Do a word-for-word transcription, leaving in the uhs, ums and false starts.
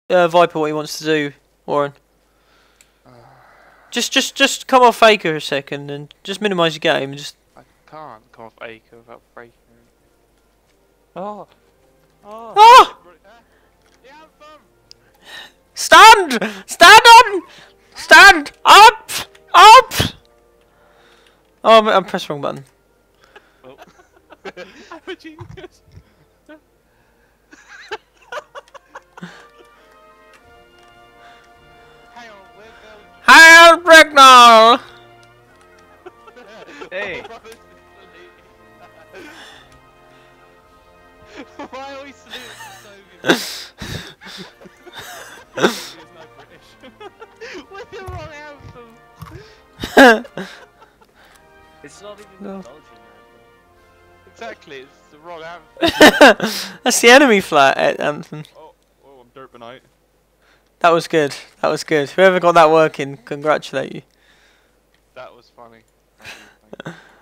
uh, Viper what he wants to do, Warren. Just, just, just come off Acre a second and just minimise your game. And just. I can't come off Acre without breaking. Oh. Oh. Ah! Stand! Stand on! Stand up! Up! Oh, I'm, I'm pressed the wrong button. Oh. I'm a genius. Hang on, where's Belgium? Hail Bricknell! Hey! Why are we saluting the Soviets? It's not British. What's the wrong anthem? It's not even No. the Belgian anthem. Exactly, it's the wrong anthem. That's the enemy flag uh, anthem. Oh, oh, I'm Durbanite. That was good. That was good. Whoever got that working, congratulate you. That was funny. Thank you, thank you.